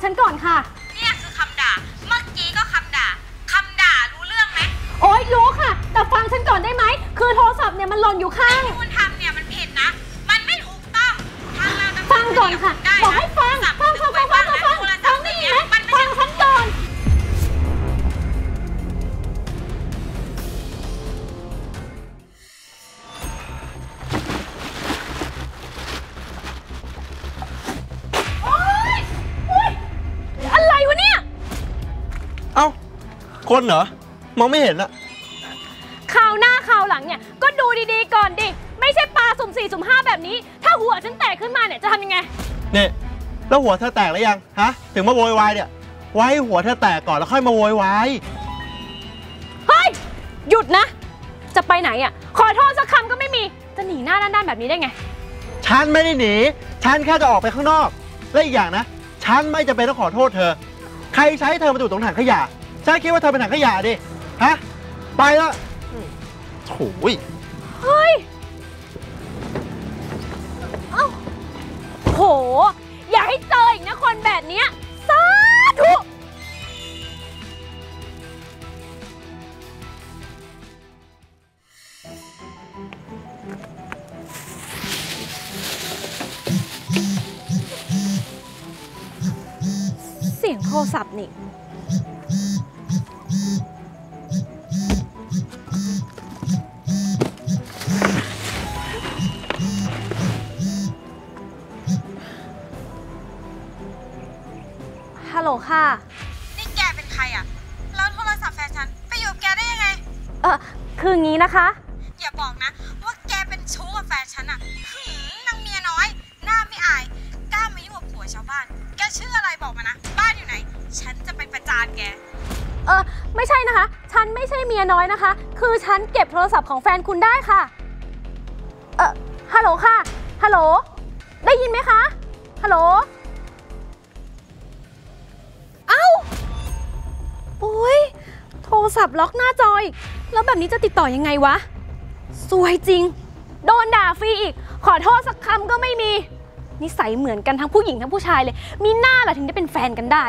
ฉันก่อนค่ะเนี่ยคือคำด่าเมื่อกี้ก็คำด่ารู้เรื่องไหมโอ๊ยรู้ค่ะแต่ฟังฉันก่อนได้ไหมคือโทรศัพท์เนี่ยมันหล่นอยู่ข้างที่คุณทำเนี่ยมันผิดนะมันไม่ถูกต้องทางเราฟังก่อนค่ะบอกให้ฟังได้ยินไหมฟังฉันก่อนอะไรวะเนี่ยเอ้าคนเหรอมองไม่เห็นอะคราวหน้าคราวหลังเนี่ยก็ดูดีๆก่อนดิไม่ใช่ปลาสุ่ม4สุ่ม5แบบนี้ถ้าหัวฉันแตกขึ้นมาเนี่ยจะทำยังไงเนี่ยแล้วหัวเธอแตกแล้วยังฮะถึงมาโวยวายเนี่ยไว้หัวเธอแตกก่อนแล้วค่อยมาโวยวายเฮ้ยหยุดนะจะไปไหนอ่ะขอโทษสักคำก็ไม่มีจะหนีหน้าด้านๆแบบนี้ได้ไงฉันไม่ได้หนีฉันแค่จะออกไปข้างนอกและอีกอย่างนะฉันไม่จำเป็นต้องขอโทษเธอใครใช้เธอมาอยู่ตรงถังขยะฉันคิดว่าเธอเป็นถังขยะดิฮะไปละโถ่เฮ้ยเอ้าโหอย่าให้เจออีกนะคนแบบนี้สาธุเสียงโทรศัพท์นี่ฮัลโหลค่ะนี่แกเป็นใครอ่ะแล้วโทรศัพท์แฟนฉันไปอยู่กับแกได้ยังไงคืองี้นะคะอย่าบอกนะว่าแกเป็นชู้กับแฟนฉันอ่ะนางเมียน้อยหน้าไม่อายกล้ามายุ่งกับผัวชาวบ้านแกชื่ออะไรบอกมานะบ้านอยู่ไหนฉันจะไปประจานแกไม่ใช่นะคะฉันไม่ใช่เมียน้อยนะคะคือฉันเก็บโทรศัพท์ของแฟนคุณได้ค่ะฮัลโหลค่ะฮัลโหลได้ยินไหมคะฮัลโหลโอ้ยโทรศัพท์ล็อกหน้าจออีกแล้วแบบนี้จะติดต่อยังไงวะซวยจริงโดนด่าฟรีอีกขอโทษสักคำก็ไม่มีนิสัยเหมือนกันทั้งผู้หญิงทั้งผู้ชายเลยมีหน้าล่ะถึงได้เป็นแฟนกันได้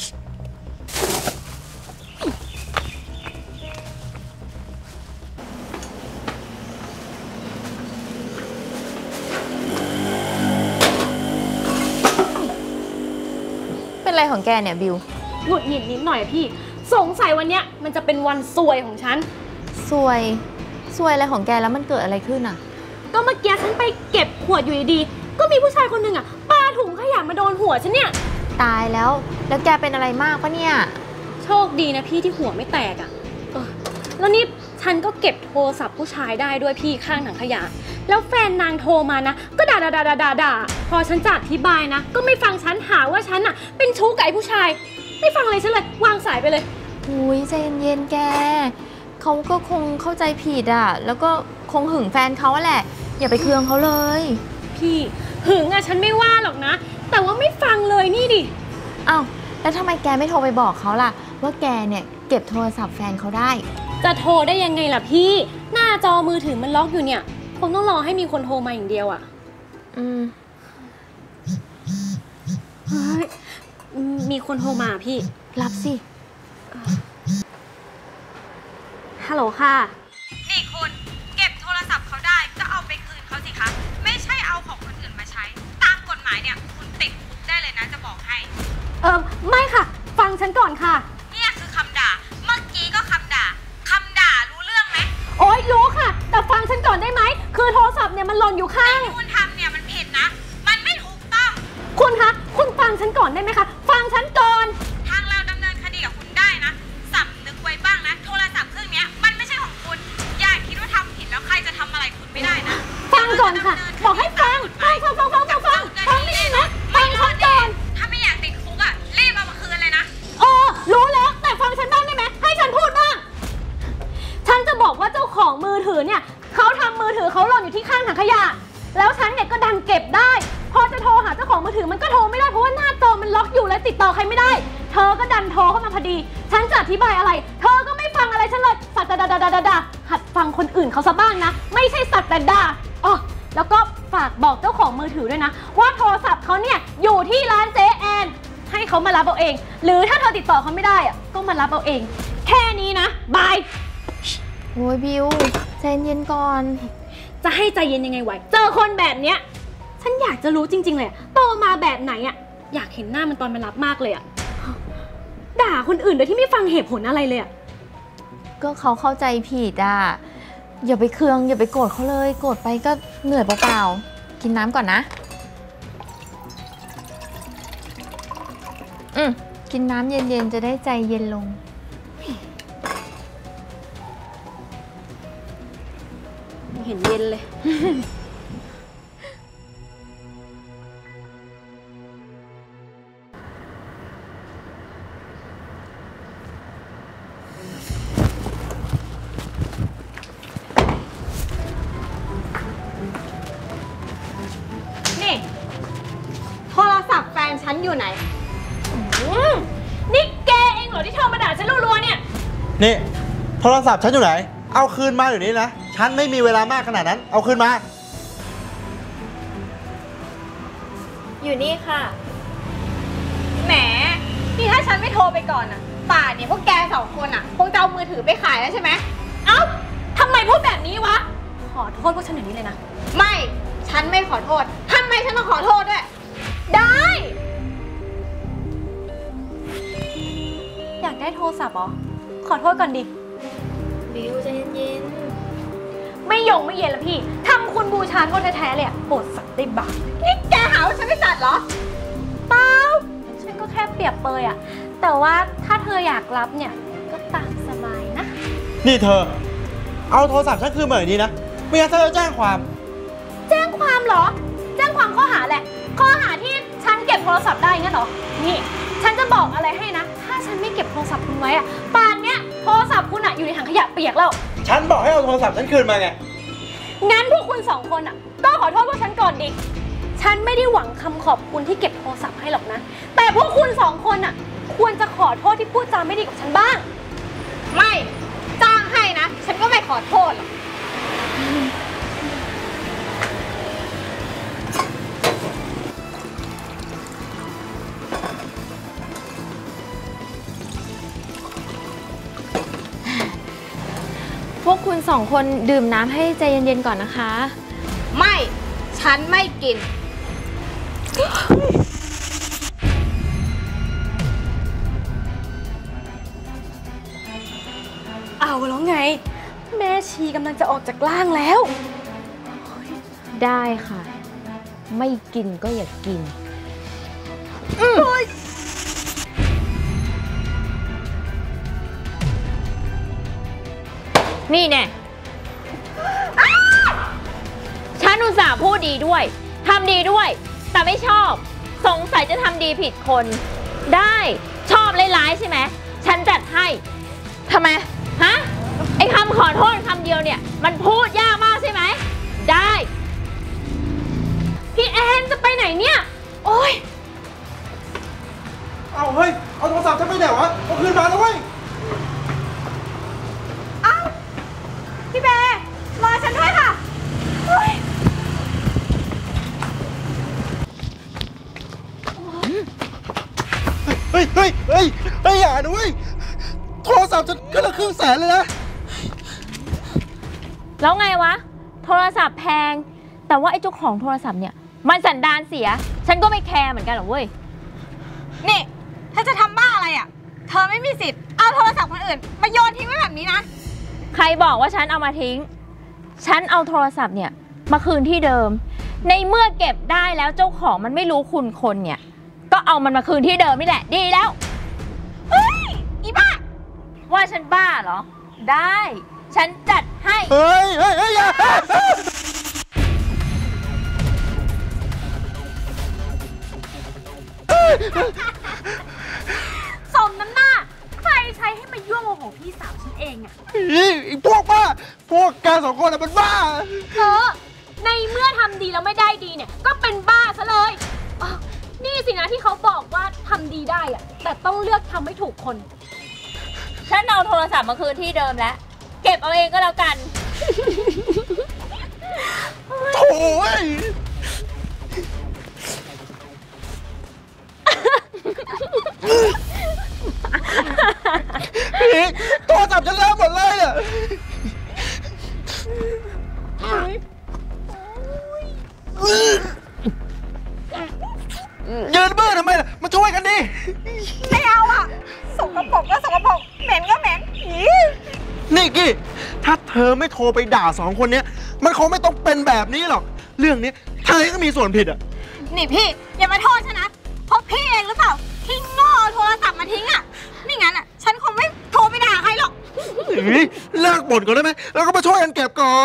เป็นไรของแกเนี่ยบิวหงุดหงิดนิดหน่อยพี่สงสัยวันเนี้ยมันจะเป็นวันซวยของฉันซวยอะไรของแกแล้วมันเกิดอะไรขึ้นอ่ะก็เมื่อกี้ฉันไปเก็บขวดอยู่ดีๆก็มีผู้ชายคนหนึ่งอ่ะปาถุงขยะมาโดนหัวฉันเนี่ยตายแล้วแกเป็นอะไรมากปะเนี่ยโชคดีนะพี่ที่หัวไม่แตกอ่ะแล้วนี่ฉันก็เก็บโทรศัพท์ผู้ชายได้ด้วยพี่ข้างถังขยะแล้วแฟนนางโทรมานะก็ด่าพอฉันจะอธิบายนะก็ไม่ฟังฉันหาว่าฉันอ่ะเป็นชู้กับไอ้ผู้ชายไม่ฟังอะไรฉันเลยวางสายไปเลยอุ้ยใจเย็นๆแกเขาก็คงเข้าใจผิดอ่ะแล้วก็คงหึงแฟนเขาแหละอย่าไปเคืองเขาเลยพี่หึงอ่ะฉันไม่ว่าหรอกนะแต่ว่าไม่ฟังเลยนี่ดิอ้าวแล้วทำไมแกไม่โทรไปบอกเขาล่ะว่าแกเนี่ยเก็บโทรศัพท์แฟนเขาได้จะโทรได้ยังไงล่ะพี่หน้าจอมือถือมันล็อกอยู่เนี่ยคงต้องรอให้มีคนโทรมาอย่างเดียวอ่ะเฮ้ยมีคนโทรมาพี่รับสิฮัลโหลค่ะนี่คุณเก็บโทรศัพท์เขาได้ก็เอาไปคืนเขาสิคะไม่ใช่เอาของคนอื่นมาใช้ตามกฎหมายเนี่ยคุณติดคุกได้เลยนะจะบอกให้ไม่ค่ะฟังฉันก่อนค่ะเนี่ยคือคำด่าเมื่อกี้ก็คำด่ารู้เรื่องไหมโอ๊ยรู้ค่ะแต่ฟังฉันก่อนได้ไหมคือโทรศัพท์เนี่ยมันหล่นอยู่ข้างที่คุณทำเนี่ยมันผิดนะมันไม่ถูกต้องคุณคะคุณฟังฉันก่อนได้ไหมคะฟังฉันก่อนทางเราดำเนินคดีกับคุณได้นะสำนึกไว้บ้างนะโทรศัพท์เครื่องนี้มันไม่ใช่ของคุณอย่าคิดว่าทำผิดแล้วใครจะทำอะไรคุณไม่ได้นะฟังก่อนค่ะบอกให้ฟังได้ยินไหมฟังฉันก่อนถ้าไม่อยากติดคุกอ่ะรีบเอามาคืนเลยนะรู้แล้วแต่ฟังฉันบ้างได้ไหมให้ฉันพูดบ้างฉันจะบอกว่าเจ้าของมือถือเนี่ยเขาทำมือถือเขาหล่นอยู่ที่ข้างถังขยะแล้วฉันเนี่ยก็ดันเก็บได้พอจะโทรหาเจ้าของมือถือมันก็โทรไม่ได้เพราะว่าหน้าจอมันล็อกอยู่และติดต่อใครไม่ได้เธอก็ดันโทรเข้ามาพอดีฉันจะอธิบายอะไรเธอก็ไม่ฟังอะไรฉันเลยสัตว์ดาหัดฟังคนอื่นเขาซะบ้างนะไม่ใช่สัตว์ดาแล้วก็ฝากบอกเจ้าของมือถือด้วยนะว่าโทรศัพท์เขาเนี่ยอยู่ที่ร้านเจ๊แอนให้เขามารับเอาเอง หรือถ้าเธอติดต่อเขาไม่ได้อะก็มารับเอาเอง แค่นี้นะบายโอ้ยบิวใจเย็นก่อนจะให้ใจเย็นยังไงไหวเจอคนแบบเนี้ยฉันอยากจะรู้จริงๆเลยอะโตมาแบบไหนอะอยากเห็นหน้ามันตอนมารับมากเลยอะด่าคนอื่นโดยที่ไม่ฟังเหตุผลอะไรเลยอะก็เขาเข้าใจผิดอ่ะ อย่าไปเคืองอย่าไปโกรธเขาเลย โกรธไปก็เหนื่อยเปล่าๆ กินน้ำก่อนนะ กินน้ำเย็นๆ จะได้ใจเย็นลงเห็นเย็นเลย นี่โทรศัพท์แฟนฉันอยู่ไหนนี่แกเองเหรอที่โทรมาด่าฉันรัวๆเนี่ยนี่โทรศัพท์ฉันอยู่ไหน เอาคืนมาเดี๋ยวนี้นะ ฉันไม่มีเวลามากขนาดนั้น เอาคืนมาอยู่นี่ค่ะแหมนี่ถ้าฉันไม่โทรไปก่อนอะป่านเนี่ยพวกแกสองคนอะคงจะเอามือถือไปขายแล้วใช่ไหมเอ้าทำไมพูดแบบนี้วะ ขอโทษพวกฉันอย่างนี้เลยนะ ไม่ ฉันไม่ขอโทษทำไมฉันต้องขอโทษด้วย ได้ อยากได้โทรศัพท์เหรอ ขอโทษก่อนดิบิวใจเย็นไม่ยงไม่เย็นละพี่ทำคุณบูชาโทษแท้ๆเลยอะโปรดสัตว์ได้บาปนี่แกหาว่าฉันไม่สัตว์เหรอ เปล่า ฉันก็แค่เปรียบเปยอะแต่ว่าถ้าเธออยากรับเนี่ยก็ตามสบายนะนี่เธอ เอาโทรศัพท์ฉันคืนมาอย่างนี้นะ ไม่งั้นเธอจะแจ้งความแจ้งความเหรอ แจ้งความข้อหาแหละ ข้อหาที่ฉันเก็บโทรศัพท์ได้งั้นเหรอ นี่ ฉันจะบอกอะไรให้นะ ถ้าฉันไม่เก็บโทรศัพท์คุณไว้อะป่านเนี้ยโทรศัพท์คุณอะอยู่ในถังขยะเปียกแล้วฉันบอกให้เอาโทรศัพท์ฉันคืนมาไงงั้นพวกคุณสองคนอะก็ขอโทษพวกฉันก่อนดิ ฉันไม่ได้หวังคำขอบคุณที่เก็บโทรศัพท์ให้หรอกนะ แต่พวกคุณสองคนอะควรจะขอโทษที่พูดจาไม่ดีกับฉันบ้าง ไม่ จ้างให้นะ ฉันก็ไม่ขอโทษหรอกพวกคุณสองคนดื่มน้ำให้ใจเย็นๆก่อนนะคะไม่ ฉันไม่กิน เอาแล้วไง แม่ชีกำลังจะออกจากร่างแล้วได้ค่ะ ไม่กินก็อย่ากิน นี่แน่ฉันอุตส่าห์พูดดีด้วยทำดีด้วย แต่ไม่ชอบ สงสัยจะทำดีผิดคน ได้ชอบร้ายๆใช่ไหม ฉันจัดให้ทำไม ฮะ ไอ้คำขอโทษคำเดียวเนี่ย มันพูดยากมากใช่ไหม ได้พี่แอนจะไปไหนเนี่ย โอ๊ยเอาเฮ้ย เอาโทรศัพท์ฉันไปไหนวะ เอาคืนมาแล้วเว้ยอ้าวพี่แบร์รอฉันด้วยค่ะโอ๊ยเฮ้ย เฮ้ย เฮ้ย เฮ้ย อย่านะเว้ย โทรศัพท์ฉันก็ละ100,000เลยนะแล้วไงวะ โทรศัพท์แพง แต่ว่าไอ้เจ้าของโทรศัพท์เนี่ย มันสันดานเสีย ฉันก็ไม่แคร์เหมือนกันหรอกเว้ยนี่ถ้าจะทำบ้าอะไรอ่ะ เธอไม่มีสิทธิ์ เอาโทรศัพท์คนอื่นมาโยนทิ้งไว้แบบนี้นะใครบอกว่าฉันเอามาทิ้ง ฉันเอาโทรศัพท์เนี่ยมาคืนที่เดิม ในเมื่อเก็บได้แล้วเจ้าของมันไม่รู้คุณคนเนี่ย ก็เอามันมาคืนที่เดิมนี่แหละ ดีแล้วเฮ้ย อีบ้าว่าฉันบ้าเหรอ ได้ ฉันจัดให้เฮ้ย เฮ้ย เฮ้ย อย่าสมน้ำหน้า ใครใช้ให้มายั่วโมโหพี่สาวฉันเองอะไอ้พวกบ้า พวกแกสองคนอะมันบ้าเธอในเมื่อทำดีแล้วไม่ได้ดีเนี่ย ก็เป็นบ้าซะเลยอ้าวนี่สินะที่เขาบอกว่าทำดีได้อะแต่ต้องเลือกทำให้ถูกคนฉันเอาโทรศัพท์มาคืนที่เดิมแล้ว เก็บเอาเองก็แล้วกันโถ่ยพี่โทรศัพท์ฉันแล้วหมดเลยอ่ะยืนเบื่อทำไมล่ะมาช่วยกันดิไม่เอาอ่ะสกปรกก็สกปรกเหม็นก็เหม็นอีนี่กี้ถ้าเธอไม่โทรไปด่าสองคนเนี้ยมันคงไม่ต้องเป็นแบบนี้หรอกเรื่องนี้เธอก็มีส่วนผิดอ่ะนี่พี่อย่ามาโทษฉันนะเพราะพี่เองหรือเปล่าที่โง่เอาโทรศัพท์มาทิ้งอ่ะไม่งั้นอ่ะฉันคงไม่โทรไปด่าใครหรอกเลิกบ่นก่อนได้ไหมแล้วก็มาช่วยกันเก็บก่อน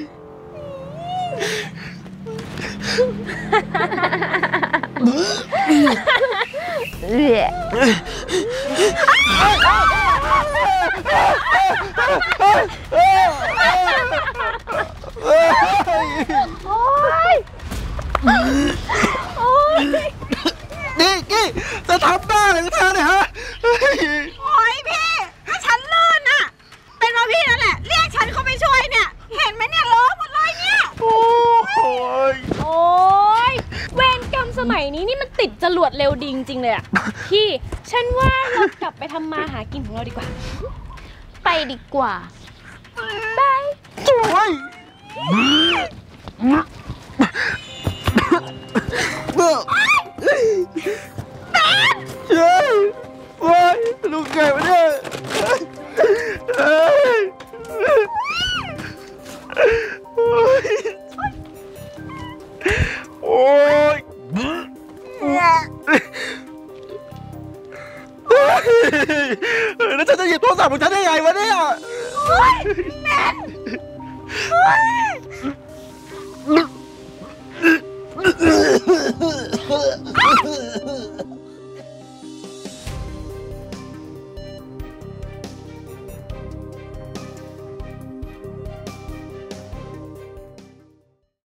นี่กี้จะทำบ้าอะไรกับเธอเนี่ยฮะโอ๊ยพี่ถ้าฉันลื่นอ่ะเป็นเพราะพี่นั่นแหละเรียกฉันเข้าไปช่วยเนี่ยเห็นไหมเนี่ยล้อหมดเลยเนี่ยโอ้ยโอ๊ยเวรกรรมสมัยนี้นี่มันติดจรวดเร็วดีจริงๆเลยอะพี่ฉันว่าเรากลับไปทำมาหากินของเราดีกว่าไปดีกว่าโอ้ยเฮ้ยโอ้ยลูกไก่มาเนี่ยเฮ้ยโอ้ยแล้วฉันจะหยิบโทรศัพท์ของฉันได้ไงวะเนี่ยโอ๊ยแมนโอ๊ย